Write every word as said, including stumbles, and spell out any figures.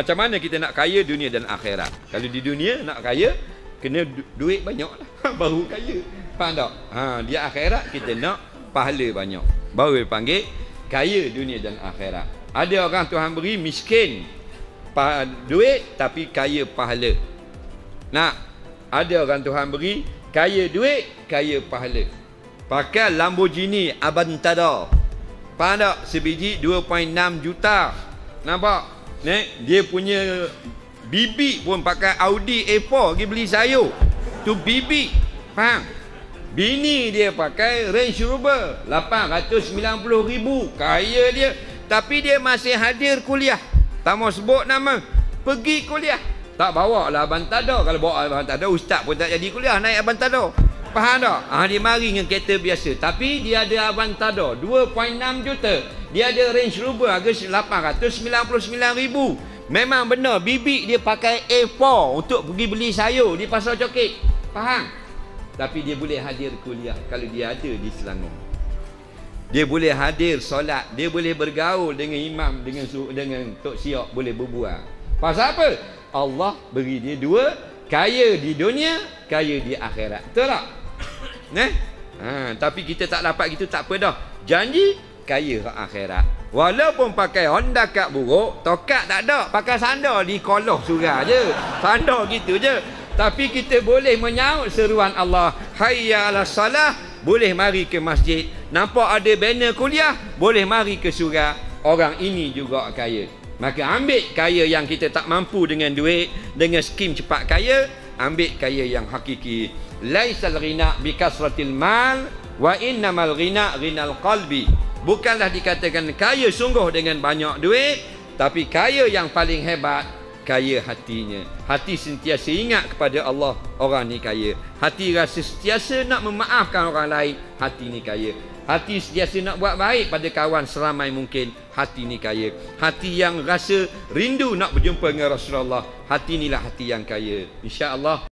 Macam mana kita nak kaya dunia dan akhirat? Kalau di dunia nak kaya, kena du duit banyak lah. Baru kaya. Faham tak? Ha, di akhirat kita nak pahala banyak. Baru dipanggil kaya dunia dan akhirat. Ada orang Tuhan beri miskin duit tapi kaya pahala. Nak, ada orang Tuhan beri kaya duit, kaya pahala. Pakai Lamborghini Aventador. Faham tak? Sebiji dua perpuluhan enam juta. Nampak? Nek, dia punya bibi pun pakai Audi A empat pergi beli sayur. Tu bibi. Faham? Bini dia pakai Range Rover lapan ratus sembilan puluh ribu. Kaya dia. Tapi dia masih hadir kuliah. Tak mau sebut nama. Pergi kuliah. Tak bawa lah Aventador. Kalau bawa Aventador, ustaz pun tak jadi kuliah naik Aventador. Faham tak? Ah, dia mari dengan kereta biasa. Tapi dia ada Aventador dua perpuluhan enam juta. Dia ada Range Rover harga lapan ratus sembilan puluh sembilan ribu. Memang benar bibi dia pakai A empat untuk pergi beli sayur di Pasar Coket. Faham? Tapi dia boleh hadir kuliah kalau dia ada di Selangor. Dia boleh hadir solat, dia boleh bergaul dengan imam, dengan dengan tok siok, boleh berbual. Pasal apa? Allah beri dia dua, kaya di dunia, kaya di akhirat. Betul tak? Nah, ha, tapi kita tak dapat gitu, tak apa dah. Janji kaya akhirat. Walaupun pakai Honda Cut buruk, tokat tak ada, pakai sandal di koloh surah je. Sandal gitu je. Tapi kita boleh menyaut seruan Allah, hayya 'alas salah, boleh mari ke masjid. Nampak ada banner kuliah, boleh mari ke surau. Orang ini juga kaya. Maka ambil kaya yang kita tak mampu dengan duit, dengan skim cepat kaya, ambil kaya yang hakiki. Laisal ghina bi kasratil mal wa innamal ghina ghinal qalbi. Bukanlah dikatakan kaya sungguh dengan banyak duit, tapi kaya yang paling hebat kaya hatinya. Hati sentiasa ingat kepada Allah, orang ni kaya. Hati rasa sentiasa nak memaafkan orang lain, hati ni kaya. Hati sentiasa nak buat baik pada kawan seramai mungkin, hati ni kaya. Hati yang rasa rindu nak berjumpa dengan Rasulullah, hati inilah hati yang kaya. InsyaAllah